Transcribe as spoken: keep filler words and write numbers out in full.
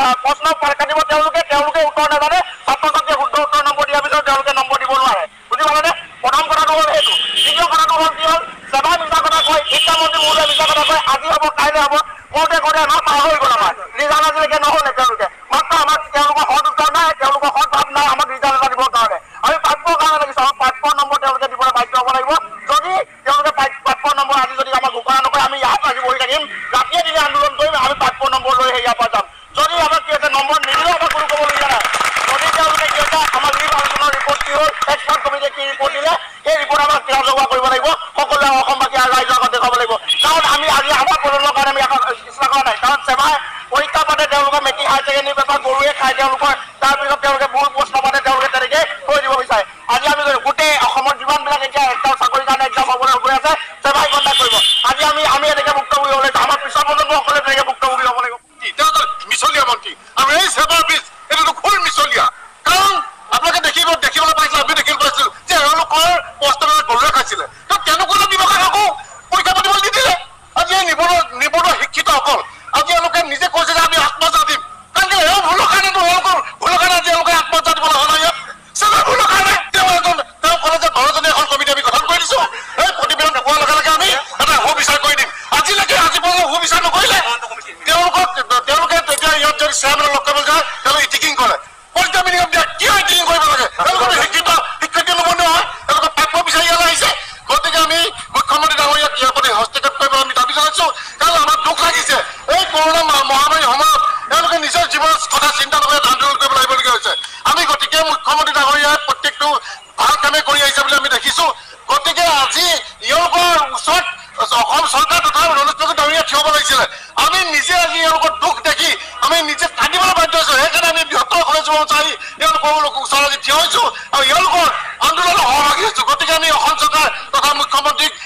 প্ৰশ্ন কাটিব তেওঁলোকে তেওঁলোকে উত্তৰ নাজানে ছাত্ৰ ছাত্ৰীয়ে শুদ্ধ উত্তৰ নম্বৰ দিয়াৰ পিছত তেওঁলোকে নম্বৰ দিব নোৱাৰে বুজি পালেনে প্ৰথম কথাটো হ'ল সেইটো দ্বিতীয় কথাটো হ'ল কি হ'ল সেৱাই মিছা কথা কয় শিক্ষামন্ত্ৰী মহোদয়ে মিছা কথা কয় আজি হ'ব কাইলৈ হ'ব কওঁতে কওঁতে আমাৰ পাৰ হৈ গ'ল আমাৰ ৰিজাল্ট আজিলৈকে নহ'লে তেওঁলোকে মাত্ৰ আমাক তেওঁলোকৰ সৎ উত্তৰ নাই তেওঁলোকৰ সৎ ভাৱ নাই আমাক ৰিজাল্ট এটা দিবৰ কাৰণে আমি প্ৰাপ্যৰ কাৰণে লাগিছোঁ আমাৰ প্ৰাপ্যৰ নম্বৰ তেওঁলোকে দিবলৈ বাধ্য হ'ব লাগিব যদি তেওঁলোকে প্ৰাপ্যৰ নম্বৰ আজি যদি আমাক ঘোষণা নকৰে আমি ইয়াত আজি বহি থাকিম ৰাতিয়ে দিনে আন্দোলন কৰিম আমি প্ৰাপ্যৰ নম্বৰ লৈ ইয়াৰ পৰা যাম যদি আমাক কি হৈছে নম্বৰ নিদিলেও আমাক কোনো ক'বলগীয়া নাই যদি তেওঁলোকে কি হৈছে আমাৰ লিভ আলোচনাৰ ৰিপৰ্ট কি হ'ল এক্সপাৰ্ট কমিটিয়ে কি ৰিপৰ্ট দিলে সেই ৰিপৰ্ট আমাক ৰাজহুৱা কৰিব লাগিব সকলোৱে অসমবাসী আৰু ৰাইজৰ আগত দেখুৱাব লাগিব কাৰণ আমি আজি আমাৰ প্ৰজন্মৰ কাৰণে আমি এখন চেষ্টা কৰা নাই কাৰণ সেৱাই পৰীক্ষা পাতে তেওঁলোকৰ মেট্ৰিক হায়াৰ ছেকেণ্ডেৰী পেপাৰ গৰুৱে খায় তেওঁলোকৰ তাৰপিছত তেওঁলোকে ভুল প্ৰশ্ন পাতে তেওঁলোকে তেনেকৈ থৈ দিব বিচাৰে আজি আমি গোটেই অসমৰ যিমানবিলাক এতিয়া এক্সাম চাকৰিৰ কাৰণে এক্সাম হ'বলৈ গৈ আছে সেৱাই কণ্টেক্ট কৰিব আজি আমি আমি এনেকৈ ভুক্তভোগী হ'ব লাগিব আমাৰ পিছৰ প্ৰজন্মসকলে তেনেকৈ ভুক্তভোগী হ'ব লাগিব মিছলীয়া মন্ত্ৰী আৰু এই সেৱাৰ বীজ এইটো খুব মিছলীয়া কাৰণ আপোনালোকে দেখিব দেখিবলৈ পাইছিল আমি দেখিব পাইছিল যে এওঁলোকৰ প্ৰশ্নবিলাক গৰুৱে খাইছিলে তেনেকুৱা ব্যৱসায় আকৌ পৰীক্ষা পাতিবলৈ নিদিলে আজি এই নিবনুৱা নিবনুৱা শিক্ষিতসকল আজি এওঁলোকে নিজে কৈছে যে আমি আত্মহত্যা দিম কাৰণ কি এওঁ ভুলৰ কাৰণেতো এওঁলোকৰ ভুলৰ কাৰণে আজি এওঁলোকে আত্মহত্যা দিবলৈ হ'ল ইয়াত সেৱাৰ ভুলৰ কাৰণে তেওঁ এজন তেওঁ ক'লে যে বাৰজনীয়া এখন কমিটি আমি গঠন কৰি দিছোঁ এই প্ৰতিবেদন পোৱাৰ লগে লগে আমি এটা সুবিচাৰ কৰি দিম আজিলৈকে আজি পৰ্যন্ত সুবিচাৰ নকৰিলে তেওঁলোকক তেওঁলোকে তেতিয়া ইয়াত যদি চেয়াৰমেনক লগ কৰিবলৈ যায় তেওঁলোকে ইটিকিং কৰে পৰীক্ষা মিনিমাম দিয়া কিয় ইটিকিং কৰিব লাগে তেওঁলোকৰ শিক্ষিত শিক্ষাৰ্থী নবনুৱা হয় তেওঁলোকে প্ৰাপ্য বিচাৰি ইয়ালৈ আহিছে গতিকে আমি মুখ্যমন্ত্ৰী ডাঙৰীয়াক ইয়াৰ প্ৰতি হস্তক্ষেপ কৰিবলৈ আমি দাবী জনাইছোঁ কাৰণ আমাৰ দুখ লাগিছে এই কৰোণা মহামাৰীৰ সময়ত তেওঁলোকে নিজৰ জীৱনৰ কথা চিন্তা নকৰি আন্দোলন কৰিব লাগিবলগীয়া হৈছে আমি গতিকে মুখ্যমন্ত্ৰী ডাঙৰীয়াই প্ৰত্যেকটো ভাল কামে কৰি আহিছে বুলি আমি দেখিছোঁ গতিকে আজি এওঁলোকৰ ওচৰত অসম চৰকাৰ তথা ৰমেশ পেগু ডাঙৰীয়া থিয় হ'ব লাগিছিলে আমি নিজে আজি এওঁলোকৰ দুখ দেখি আমি নিজে কান্দিবলৈ বাধ্য হৈছোঁ সেইকাৰণে আমি বৃহত্তৰ অসমীয়া যুৱ চাৰি এওঁলোকৰ ওচৰত আজি থিয় হৈছোঁ আৰু এওঁলোকৰ আন্দোলনত সহভাগী হৈছোঁ গতিকে আমি অসম চৰকাৰ তথা মুখ্যমন্ত্ৰীক